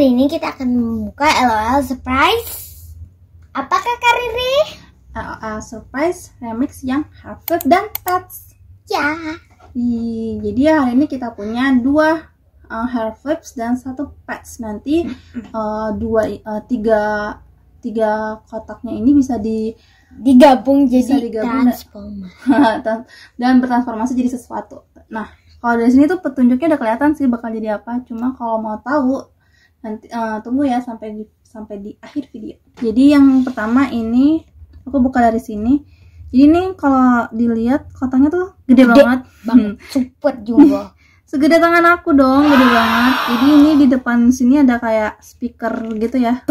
Kali ini kita akan membuka LOL Surprise. Apakah Kak Riri? LOL Surprise Remix yang Harvard dan Pets. Ya. Jadi hari ini kita punya 2 hair flips dan 1 pets. Nanti tiga kotaknya ini bisa digabung jadi transformer dan bertransformasi jadi sesuatu. Nah, kalau dari sini tuh petunjuknya udah kelihatan sih bakal jadi apa. Cuma kalau mau tahu nanti tunggu ya sampai di akhir video. Jadi yang pertama ini aku buka dari sini. Jadi ini kalau dilihat kotaknya tuh gede banget. Super jumbo. Segede tangan aku dong, gede banget. Jadi ini di depan sini ada kayak speaker gitu ya.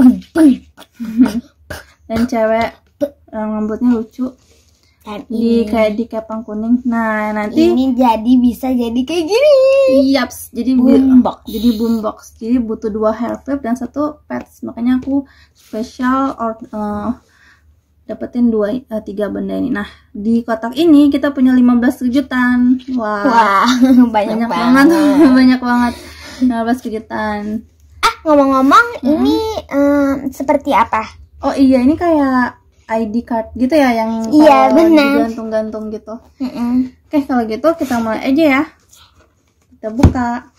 Dan cewek rambutnya lucu. Dan kayak dikepang kuning. Nah, nanti ini bisa jadi kayak gini. Yaps, jadi boombox. Jadi butuh 2 hair flip dan 1 pets. Makanya aku spesial dapetin 3 benda ini. Nah, di kotak ini kita punya 15 kejutan. Wah, banyak banget. Banyak banget. 15 kejutan. Ngomong-ngomong, ini seperti apa? Oh iya, ini kayak ID card gitu ya yang digantung-gantung gitu. Oke, kalau gitu kita mulai aja ya. Kita buka.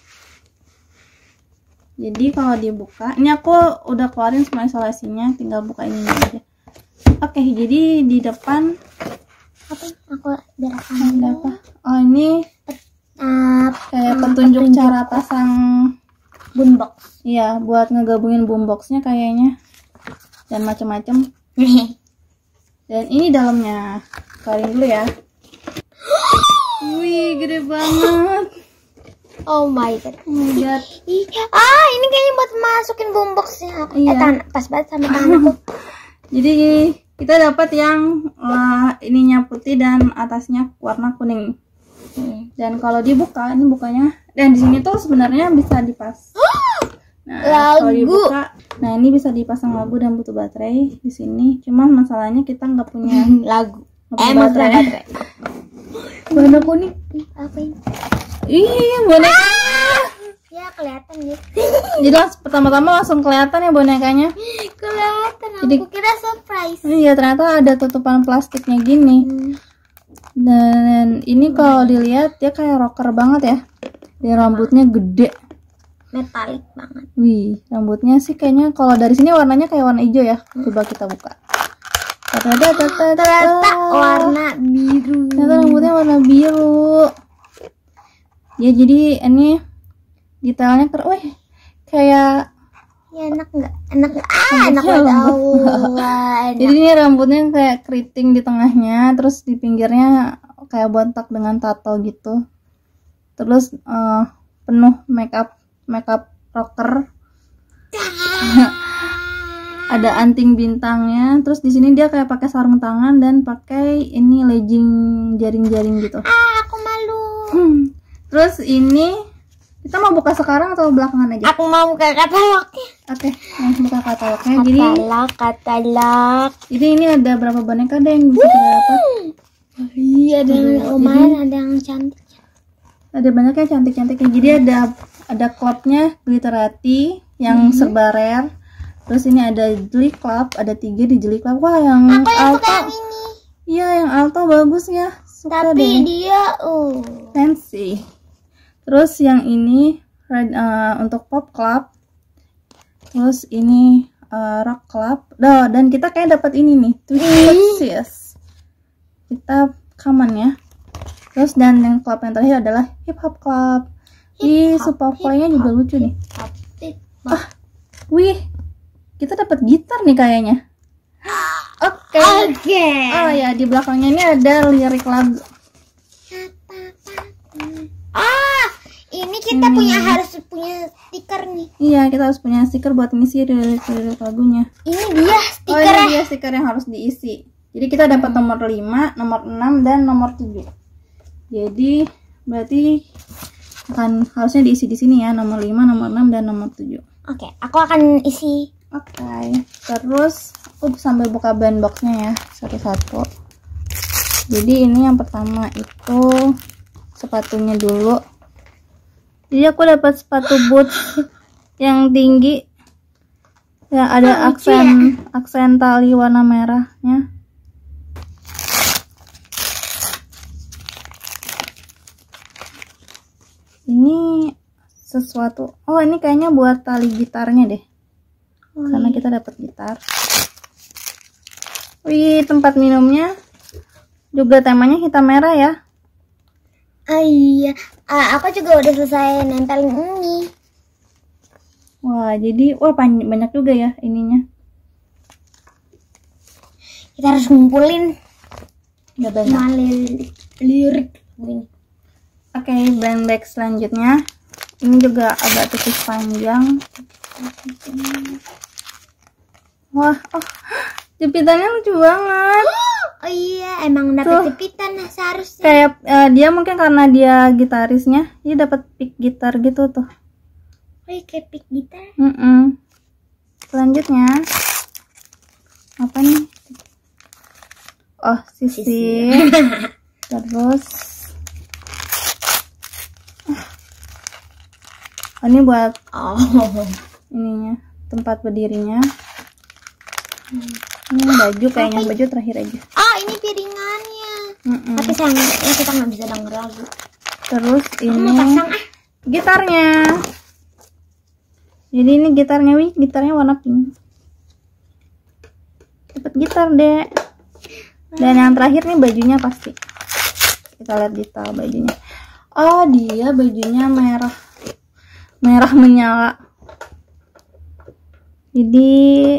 Jadi kalau dibuka, ini aku udah keluarin semua isolasinya, tinggal buka ini aja. Oke, jadi di depan Aku ada apa? Oh, ini kayak petunjuk cara pasang boombox. Iya, buat ngegabungin boomboxnya kayaknya. Dan macam-macam. Dan ini dalamnya. Keluarin dulu ya. Wih, gede banget. Oh my god. Lihat. Ini kayaknya buat masukin boomboxnya. Iya. Pas banget sama tanganku. Jadi kita dapat yang ininya putih dan atasnya warna kuning. Dan kalau dibuka, ini bukanya. Dan di sini tuh sebenarnya bisa dipas. Nah, kalau dibuka, nah ini bisa dipasang lagu dan butuh baterai di sini. Cuman masalahnya kita nggak punya lagu. Baterai. Warna kuning. Apa ini? Iya, boneka. Ya kelihatan gitu. Jadi pertama-tama langsung kelihatan ya bonekanya. Kelihatan. Jadi, aku kira surprise. Iya, ternyata ada tutupan plastiknya gini. Dan ini kalau dilihat dia kayak rocker banget ya. Dia rambutnya gede. Metalik banget. Wih, rambutnya sih kayaknya kalau dari sini warnanya kayak warna hijau ya. Coba kita buka. Ternyata warna biru. Ternyata rambutnya warna biru. Ya, jadi ini detailnya wih, kayak ya enak nggak? Enak banget. Jadi ini rambutnya kayak keriting di tengahnya, terus di pinggirnya kayak botak dengan tato gitu. Terus penuh makeup rocker. Ada anting bintangnya. Terus di sini dia kayak pakai sarung tangan dan pakai ini legging jaring-jaring gitu. Aku malu. Terus ini kita mau buka sekarang atau belakangan aja? Aku mau buka katalognya. Oke, buka katalognya. Katalog. Jadi ini ada berapa boneka deh yang bisa kita dapat? Iya, ada lumayan, ada yang cantik. Ada banyak yang cantik-cantik. Jadi ada klubnya Glitterati yang serba rare. Terus ini ada Jelly Club, ada 3 di Jelly Club. Wah, yang Alto. Iya, yang Alto bagus ya. Suka tapi deh. Dia fancy. Terus yang ini untuk Pop Club. Terus ini Rock Club. Dan kita kayak dapat ini nih, Twist. Kita common ya. Terus dan yang club yang terakhir adalah Hip Hop Club. Super Play-nya juga lucu nih. Wih, kita dapat gitar nih kayaknya. Oke. Oh ya, di belakangnya ini ada lirik lagu. Ini kita harus punya stiker nih. Iya, kita harus punya stiker buat ngisi lirik lagunya. Ini dia stiker. Ini dia stiker yang harus diisi. Jadi kita dapat nomor 5, nomor 6 dan nomor 7. Jadi berarti harusnya diisi di sini ya, nomor 5, nomor 6 dan nomor 7. Oke, aku akan isi. Oke. Terus aku sambil buka band boxnya ya, satu-satu. Jadi ini yang pertama itu sepatunya dulu. Jadi aku dapat sepatu boots yang tinggi Ya, ada lucu aksen tali warna merahnya. Ini sesuatu. Oh, ini kayaknya buat tali gitarnya deh. Karena kita dapat gitar. Wih, tempat minumnya juga temanya hitam merah ya. Iya, aku juga udah selesai nempelin ini. Wah, jadi banyak juga ya ininya. Kita harus ngumpulin. Udah banyak. Lirik. Oke, blend bag selanjutnya. Ini juga agak tipis panjang. Wah, jepitannya lucu banget. Oh iya, emang dapat jepitan seharusnya. Kayak dia mungkin karena dia gitarisnya, dia dapat pick gitar gitu tuh. Oh iya, kayak pick gitar. Selanjutnya apa nih? Oh, sisi. Terus ini buat ininya, tempat berdirinya. Ini baju kayaknya, baju terakhir aja. Oh, ini piringannya. Tapi sayangnya kita nggak bisa denger lagu. Terus ini Pasang gitarnya. Jadi ini gitarnya, gitarnya warna pink. Dapat gitar deh. Dan yang terakhir nih bajunya pasti. Kita lihat detail bajunya. Oh, dia bajunya merah menyala. Jadi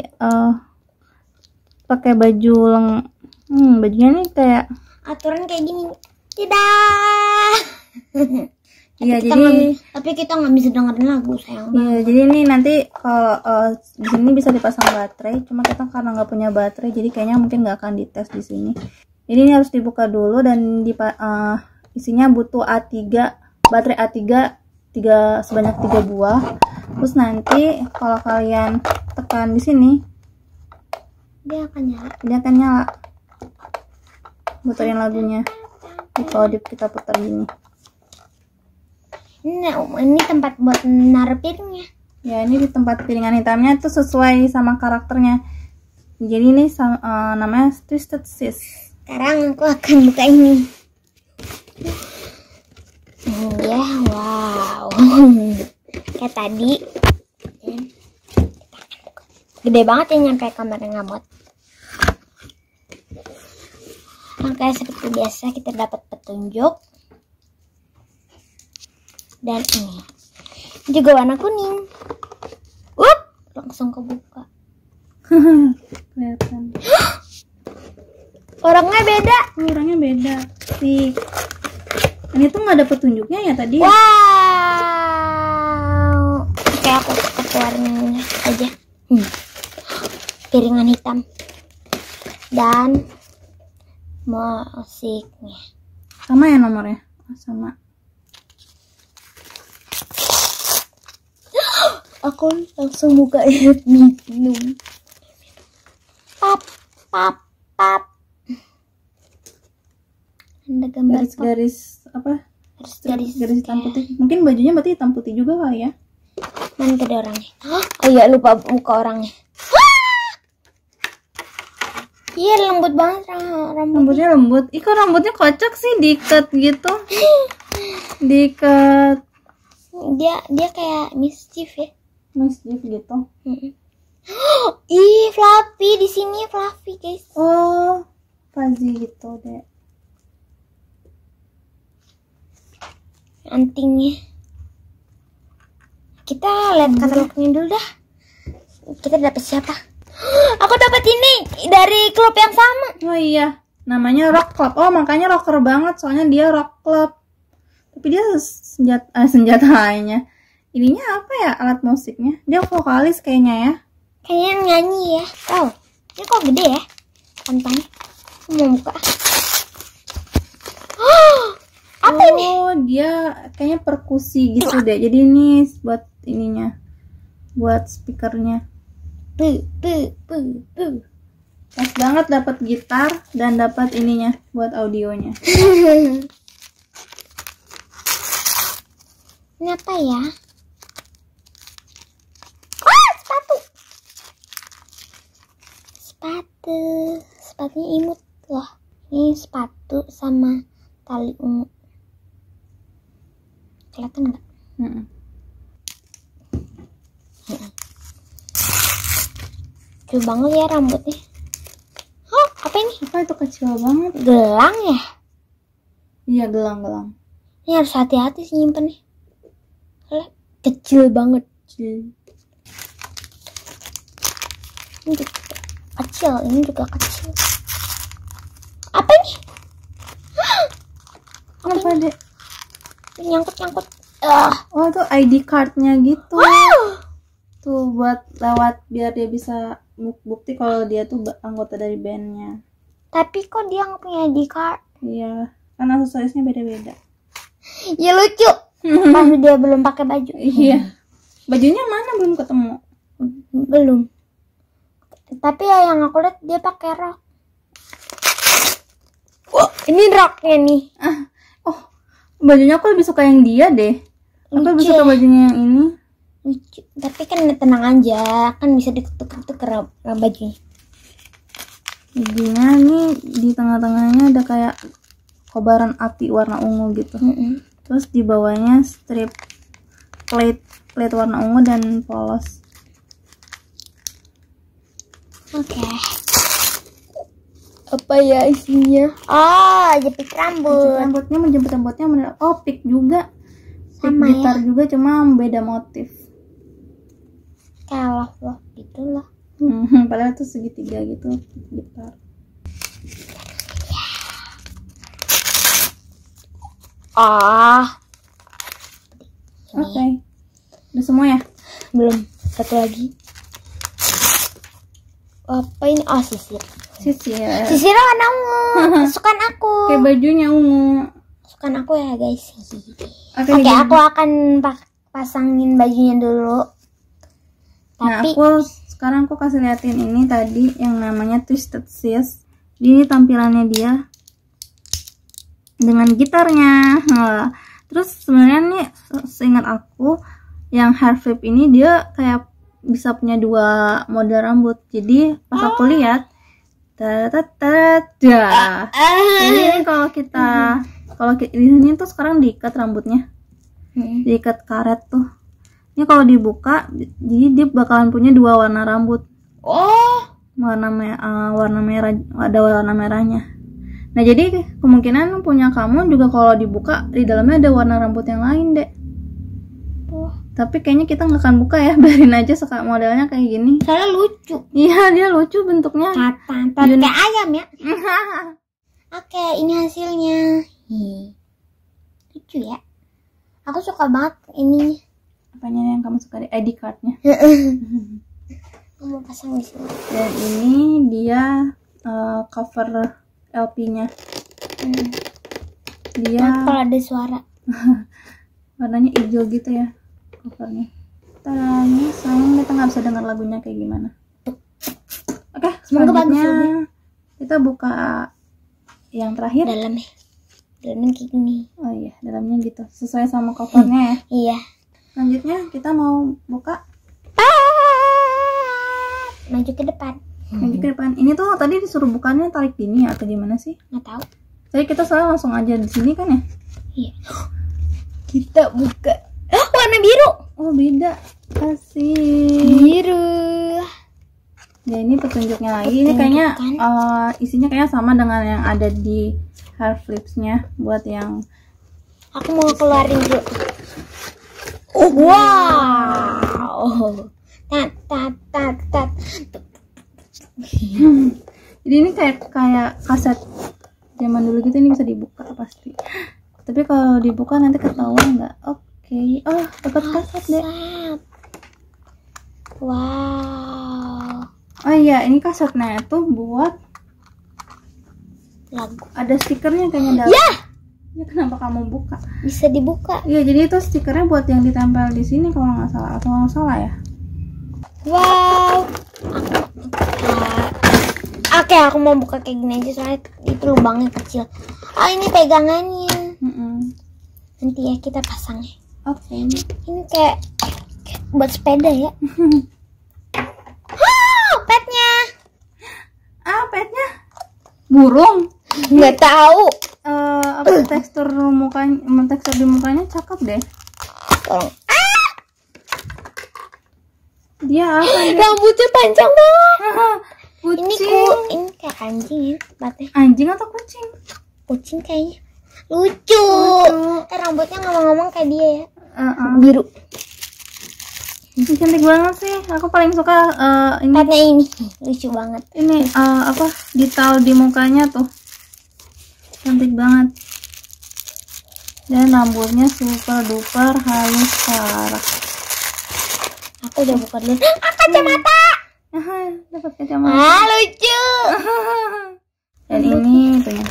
pakai baju bajunya nih kayak aturan kayak gini. Tidak. Iya, jadi tapi kita nggak bisa dengerin lagu, sayang. Iya, jadi ini nanti kalau di sini bisa dipasang baterai, cuma kita karena nggak punya baterai, jadi kayaknya mungkin nggak akan dites di sini. Jadi ini harus dibuka dulu dan isinya butuh A3, baterai A3 sebanyak 3 buah. Terus nanti kalau kalian tekan di sini, dia akan nyala. Puterin lagunya. Kalau kita putar gini. Ini tempat buat naruh piringnya. Ya, ini di tempat piringan hitamnya itu sesuai sama karakternya. Jadi ini namanya Twisted Sis. Sekarang aku akan buka ini. Ya, wow. Kayak tadi. Gede banget ya nyampe kamar ngamot. Oke, seperti biasa kita dapat petunjuk. Dan ini juga warna kuning. Langsung kebuka. Kelihatan. Orangnya beda. Sih. Ini tuh nggak ada petunjuknya ya tadi. Wow. Oke, aku keluarin aja. Piringan hitam. Dan musiknya. Sama ya nomornya? Sama. Aku langsung buka minum. Pap. Ada gambar garis apa? Garis hitam putih. Mungkin bajunya berarti hitam putih juga kali ya. Mana tadi orangnya? Oh iya, lupa buka orangnya. Iya, lembut banget rambutnya. Lembut. Kok rambutnya kocak sih, diikat gitu. Diikat. Dia kayak mischief ya. Mischief gitu. Ih, fluffy, di sini fluffy, guys. Oh, fuzzy gitu deh. Antingnya. Kita lihat katalognya dulu dah. Kita dapat siapa? Aku dapat ini dari klub yang sama. Oh iya, namanya Rock Club. Oh, makanya rocker banget, soalnya dia Rock Club. Tapi dia senjata lainnya. Ininya apa ya, alat musiknya? Dia vokalis kayaknya ya. Kayaknya nyanyi ya. Oh, ini kok gede ya kantongnya. Mau buka. Apa ini? Oh, dia kayaknya perkusi gitu deh. Jadi ini buat ininya, buat speakernya. Pas banget dapat gitar dan dapat ininya buat audionya. Ini apa ya? Sepatu. Sepatunya imut loh. Ini sepatu sama tali ungu. Kelihatan nggak? Kecil banget ya rambutnya. Oh, apa ini? Apa itu kecil banget? Gelang ya? Iya, gelang-gelang. Ini harus hati-hati sih nyimpen nih. Kecil banget. Kecil. Ini juga kecil, ini juga kecil. Apa ini? Apa dek? Nyangkut. Oh, itu ID cardnya gitu. Wow. Tuh buat lewat biar dia bisa bukti kalau dia tuh anggota dari bandnya. Tapi kok dia nggak punya ID card? Iya, karena aksesorisnya beda-beda. Ya lucu. Pas dia belum pakai baju. Iya. Bajunya mana belum ketemu? Belum. Tapi ya yang aku lihat dia pakai rok. Wah, ini roknya nih. Oh, bajunya aku lebih suka yang dia deh. Aku lebih suka bajunya yang ini. Lucu. Tapi kan tenang aja, kan bisa dituker-tuker bajunya. Bajunya nih di tengah-tengahnya ada kayak kobaran api warna ungu gitu. Terus di bawahnya strip plate warna ungu dan polos. Oke. Apa ya isinya? Oh, jepit rambut. Rambutnya menjemput rambutnya pick juga. Sama gitar ya? juga, cuma beda motif. Kalah loh, gitu loh. Padahal itu segitiga gitu gitar. Oke. Udah semua ya? Belum, satu lagi. Apa ini? Oh, sisir. Sisir warna ungu. Kesukaan aku. Kayak bajunya ungu. Kesukaan aku ya guys. Oke, Aku akan pasangin bajunya dulu. Nah, Tapi sekarang aku kasih liatin ini tadi yang namanya Twisted Sister. Ini tampilannya dia dengan gitarnya. Nah, terus sebenarnya nih seingat aku yang hair flip ini dia kayak bisa punya dua model rambut. Jadi pas aku lihat ini kalau di sini tuh sekarang diikat rambutnya. Diikat karet tuh. Ini kalau dibuka jadi dia bakalan punya dua warna rambut. Warna merah, ada warna merahnya. Nah, jadi kemungkinan punya kamu juga kalau dibuka di dalamnya ada warna rambut yang lain, Dek. Tapi kayaknya kita nggak akan buka ya, biarin aja modelnya kayak gini. soalnya lucu. Iya, dia lucu bentuknya. Kayak ayam ya. Oke, ini hasilnya. Lucu ya. Aku suka banget ini. Apanya yang kamu suka? ID cardnya. Aku mau pasang di sini. Dan ini dia cover LP-nya. Dia kalau ada suara. warnanya hijau gitu ya covernya. Ini sayang kita nggak bisa dengar lagunya kayak gimana. Oke, selanjutnya kita buka yang terakhir. Dalamnya kayak gini. Oh iya, dalamnya gitu sesuai sama covernya ya. Iya. Selanjutnya kita mau buka. Maju ke depan. Maju ke depan. Ini tuh tadi disuruh bukanya tarik gini atau gimana sih? Nggak tahu. Tadi kita soalnya langsung aja di sini kan ya? Iya. Kita buka. Warna biru. Oh, beda. Kasih. Biru. Ya, ini petunjuknya lagi. Ini kayaknya isinya kayaknya sama dengan yang ada di hair flipsnya buat yang. Aku mau keluarin dulu. Wow. Tat. Jadi ini kayak kaset zaman dulu gitu, ini bisa dibuka pasti. Tapi kalau dibuka nanti ketahuan nggak? Oke. Oh, dapat kaset deh. Wow. Oh iya, ini kasetnya itu buat Lagu. ada stikernya kayaknya dalam. Ya, kenapa kamu buka? Bisa dibuka. Iya, jadi itu stikernya buat yang ditempel di sini kalau nggak salah, atau nggak salah ya? Wow. Oke, aku mau buka kayak gini aja soalnya itu lubangnya kecil. Oh, ini pegangannya. Nanti ya kita pasangnya. Oke. Ini kayak buat sepeda ya. Petnya. Burung. Nggak tahu. Apa tekstur di mukanya cakep deh. Tolong. Dia apa dia? Rambutnya panjang banget. Kucing. Ini kayak anjing ya tempatnya. Anjing atau kucing? Kucing kayaknya. Lucu. Rambutnya ngomong-ngomong kayak dia ya. Biru. Ini cantik banget sih. Aku paling suka ini. Karena ini lucu banget. Ini apa detail di mukanya tuh. Cantik banget. Dan rambutnya super duper halus parah. Aku udah buka dulu. Kacamata. Dapat kacamata. Lucu. Dan ini itunya.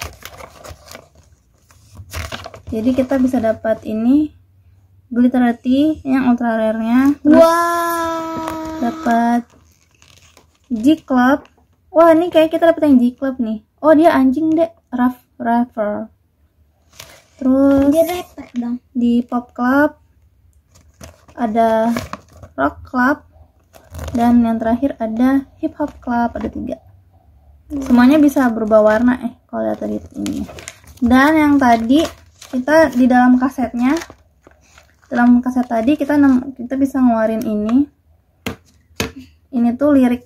Jadi kita bisa dapat ini Glitterati yang ultra rare-nya. Wow. Dapat G-Club. Wah, ini kayak kita dapat yang G-Club nih. Oh, dia anjing deh. Rapper. Terus Dia rapper dong. di Pop Club ada Rock Club dan yang terakhir ada Hip Hop Club, ada 3. Semuanya bisa berubah warna kalau lihat tadi ini. Dan yang tadi kita di dalam kasetnya, dalam kaset tadi kita bisa ngeluarin ini. Ini tuh lirik.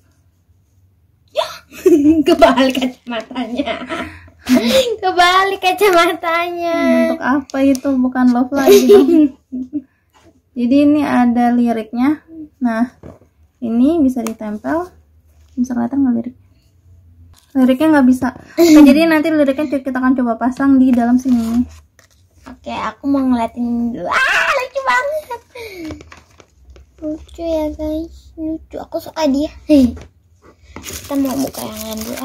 Kebalik kacamatanya. Kebalik kacamatanya. Bentuk apa itu? Bukan love lagi dong. Jadi ini ada liriknya. Nah, ini bisa ditempel. Bisa kelihatan nggak liriknya? Liriknya nggak bisa. Nah, jadi nanti liriknya kita akan coba pasang di dalam sini. Oke, aku mau ngeliatin dulu. Lucu banget. Lucu ya guys. Lucu. Aku suka dia. Kita mau buka yang lain dulu.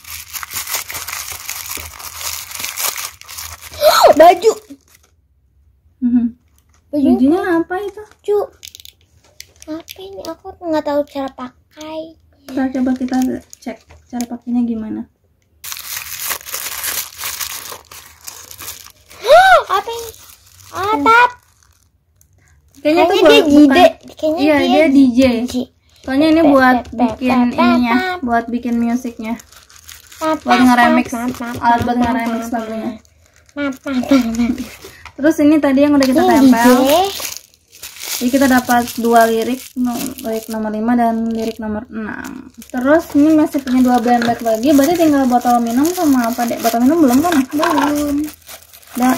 Baju. Bajunya apa itu? Lucu. Apa ini? Aku nggak tahu cara pakai. Coba kita cek cara pakainya gimana. Apa ini? Atap. Kayaknya tuh dia DJ. Iya, dia DJ. Soalnya ini buat bikin ininya, buat bikin musiknya. Buat nge-remix, alat buat nge-remix lagunya. Terus ini tadi yang udah kita tempel. Jadi kita dapat 2 lirik nomor 5 dan lirik nomor 6. Terus ini masih punya 2 brand bag lagi. Berarti tinggal botol minum sama apa deh? Botol minum belum kan? Belum. Dan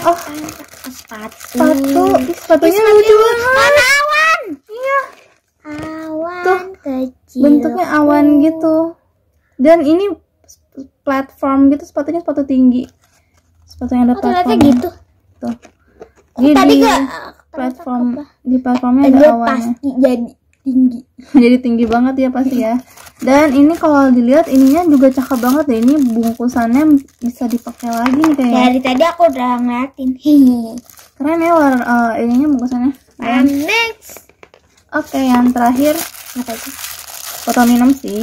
sepatunya lucu banget. Awan. Iya. Awan tuh, kecil. bentuknya awan gitu. Dan ini platform gitu, sepatunya sepatu tinggi. Sepatu yang ada platform. Gitu. Tuh. Tadi di platformnya ada awannya. Pasti jadi tinggi. Jadi tinggi banget ya pasti ya. Dan ini kalau dilihat ininya juga cakep banget deh. Ini bungkusannya bisa dipakai lagi nih kayaknya. Dari tadi aku udah ngeliatin. Keren ya ininya bungkusannya. Next. Oke, yang terakhir apa itu? Botol minum sih.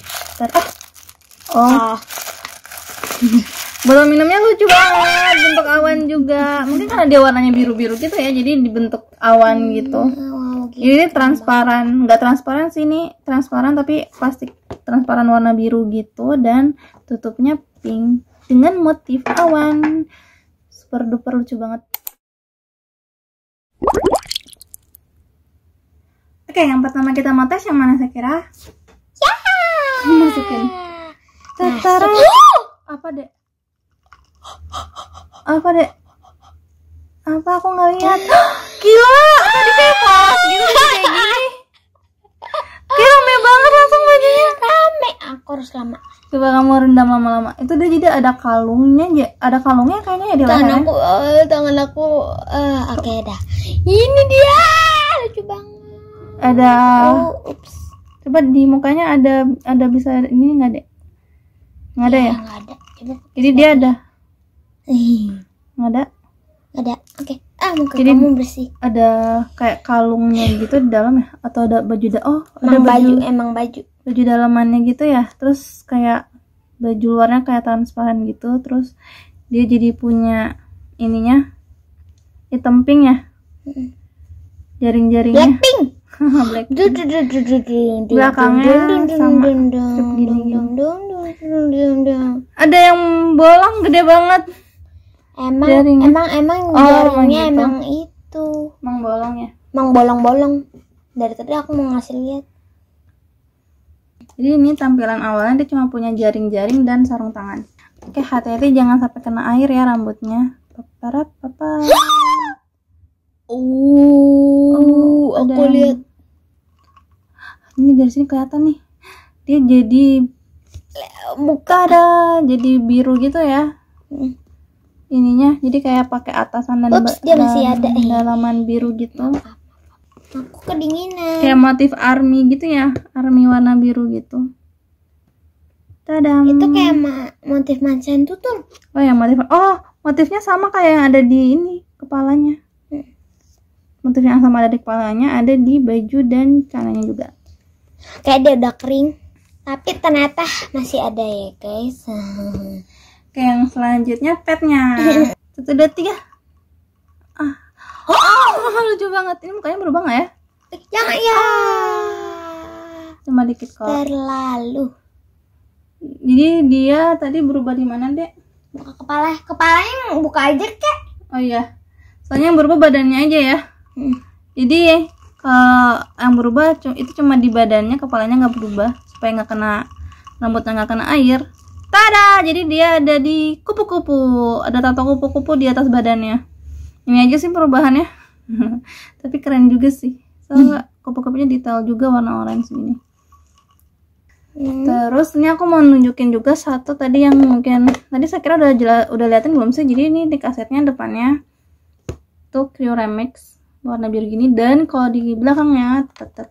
Botol minumnya lucu banget, bentuk awan juga. Mungkin karena dia warnanya biru-biru gitu ya, jadi dibentuk awan gitu. Ini transparan, nggak transparan sih, ini transparan tapi plastik transparan warna biru gitu, dan tutupnya pink dengan motif awan. Super duper lucu banget. Oke, yang pertama kita mau tes yang mana saya kira? Masukin. Tatara. Apa dek? Apa dek? Apa aku nggak lihat? Gila, tadi kayak pas gitu kayak gini. Kayak rame banget langsung bajunya. Rame. Aku harus lama. Coba kamu rendam lama-lama. Itu dia jadi ada kalungnya, kayaknya ya di lehernya. Tangan aku. Oke dah. Ini dia. Lucu banget. Ada. Coba di mukanya ada bisa ini nggak dek? Nggak ada ya? Nggak ada. Coba. Jadi dia ada. Nggak ada. Ada. Oke. Muka jadi kamu bersih. Ada kayak kalungnya gitu di dalam ya? Atau ada baju ada emang baju. Baju dalamannya gitu ya. Terus kayak baju luarnya kayak transparan gitu. Terus dia jadi punya ininya hitam pink ya. Jaring-jaringnya. Blackpink. Belakangnya sama strip gini. Ada yang bolong gede banget. Emang Jaringnya. emang gitu. jaringnya emang itu. Emang bolong ya. Emang bolong-bolong. Dari tadi aku mau ngasih lihat. Jadi ini tampilan awalnya dia cuma punya jaring-jaring dan sarung tangan. Oke, hati-hati jangan sampai kena air ya rambutnya. Paparap, papa. Aku ada lihat. Ini dari sini kelihatan nih. Dia jadi jadi biru gitu ya. Ininya jadi kayak pakai atasan dan Ups, dia masih ada. dalaman biru gitu. Aku kedinginan. Kayak motif army gitu ya, army warna biru gitu. Tadam. Itu kayak motif mancan tutul. Oh ya motifnya sama kayak yang ada di ini kepalanya. Motif yang sama ada di kepalanya ada di baju dan celananya juga. Kayak dia udah kering, tapi ternyata masih ada ya guys. Kayak yang selanjutnya petnya. 1, 2, 3. Lucu banget. Ini mukanya berubah nggak ya? Jangan ya. Cuma dikit kok. Terlalu. Jadi dia tadi berubah di mana, Dek? Buka kepalanya buka aja kek. Oh iya. Soalnya yang berubah badannya aja ya. Jadi yang berubah itu cuma di badannya, kepalanya nggak berubah supaya nggak kena rambutnya, nggak kena air. Tada! Jadi dia ada di kupu-kupu, ada tato kupu-kupu di atas badannya. Ini aja sih perubahannya. Tapi keren juga sih. Soalnya kupu-kupunya detail juga warna orange ini. Terus ini aku mau nunjukin juga satu tadi yang mungkin tadi saya kira udah liatin belum sih. Jadi ini di kasetnya depannya tuh Creo Remix warna biru gini, dan kalau di belakangnya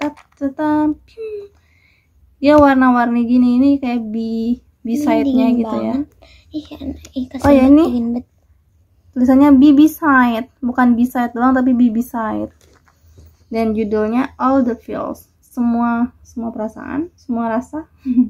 dia warna-warni gini. Ini kayak B-side-nya gitu ya. Oh ya, ini tulisannya B-side, bukan B-side doang tapi B-side. Dan judulnya All the Feels, semua perasaan, semua rasa.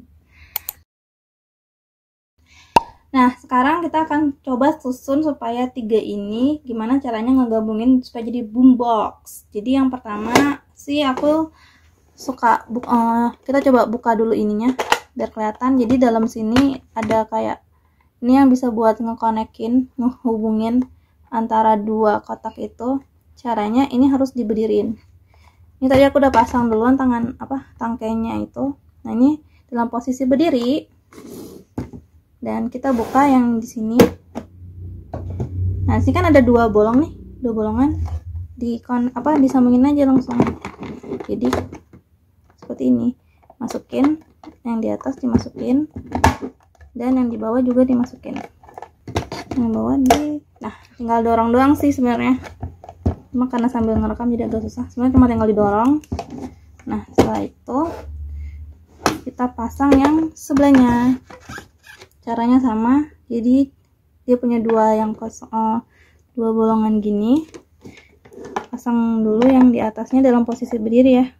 Nah, sekarang kita akan coba susun supaya 3 ini gimana caranya ngegabungin supaya jadi boombox. Jadi yang pertama sih aku suka kita coba buka dulu ininya biar kelihatan. Jadi dalam sini ada kayak ini yang bisa buat ngehubungin antara 2 kotak itu. Caranya ini harus diberdiriin. Ini tadi aku udah pasang duluan tangkainya itu. Nah, ini dalam posisi berdiri. Dan kita buka yang di sini. Nah, sini kan ada 2 bolong nih, 2 bolongan. Disambungin aja langsung. Jadi seperti ini. Masukin yang di atas, dimasukin, dan yang di bawah juga dimasukin. Yang bawah nah, tinggal dorong doang sih sebenarnya. Cuma karena sambil ngerekam jadi agak susah. Sebenarnya cuma tinggal didorong. Nah, setelah itu kita pasang yang sebelahnya. Caranya sama, jadi dia punya 2 yang kosong, 2 bolongan gini. Pasang dulu yang di atasnya dalam posisi berdiri ya.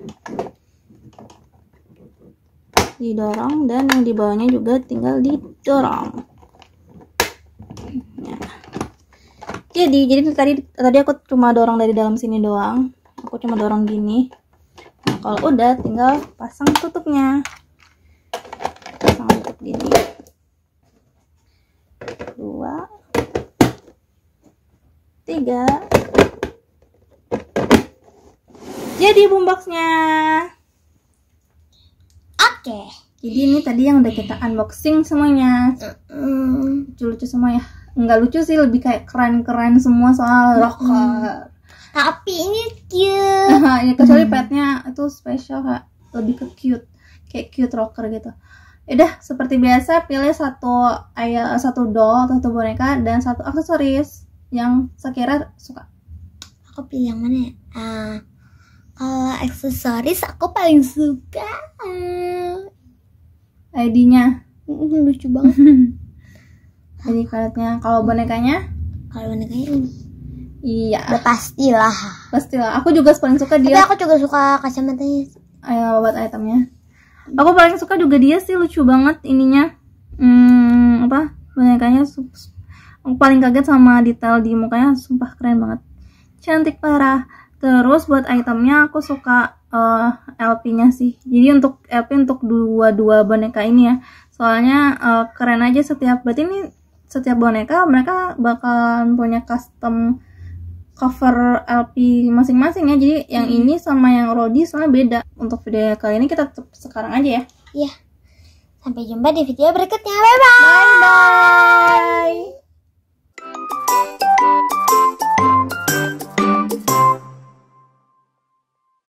Didorong, dan yang di bawahnya juga tinggal didorong. Nah. Jadi tadi aku cuma dorong dari dalam sini doang. Aku cuma dorong gini. Nah, kalau udah tinggal pasang tutupnya. Pasang tutup gini. 2, 3. Jadi boomboxnya. Oke. Jadi ini tadi yang udah kita unboxing semuanya. Lucu-lucu semua ya. Enggak lucu sih, lebih kayak keren-keren semua soal rocker. Tapi ini cute. Ya, kecuali petnya itu spesial, Kak. Lebih ke cute. Kayak cute rocker gitu. Udah, seperti biasa pilih satu doll, 1 boneka, dan 1 aksesoris yang sekira suka. Aku pilih yang mana ya? Kalau aksesoris aku paling suka ID-nya. lucu banget. Jadi karetnya. Kalau bonekanya? Kalau bonekanya ini. Iya. Udah pastilah. Aku juga paling suka dia. Tapi aku juga suka kacamatanya. Buat itemnya. Aku paling suka juga dia sih, lucu banget ininya. Bonekanya. Aku paling kaget sama detail di mukanya, sumpah keren banget. Cantik parah. Terus buat itemnya aku suka LP-nya sih. Jadi untuk LP untuk dua boneka ini ya. Soalnya keren aja berarti ini setiap boneka mereka bakalan punya custom cover LP masing-masing ya. Jadi yang ini sama yang Rodi soalnya beda. Untuk video kali ini kita tutup sekarang aja ya. Iya. Sampai jumpa di video berikutnya. Bye bye. Bye bye.